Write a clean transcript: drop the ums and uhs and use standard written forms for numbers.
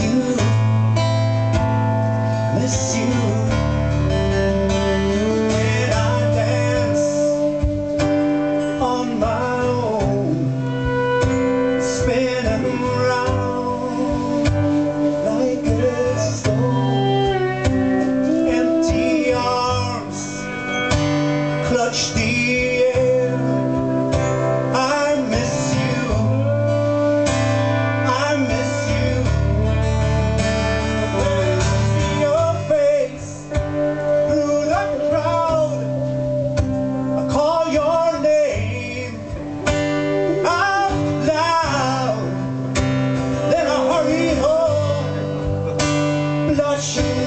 miss you. When I dance on my own, spinning round like a stone. Empty arms clutch the air. I miss you, I miss you. When I see your face through the crowd, I call your name out loud. Then I hurry home, blushing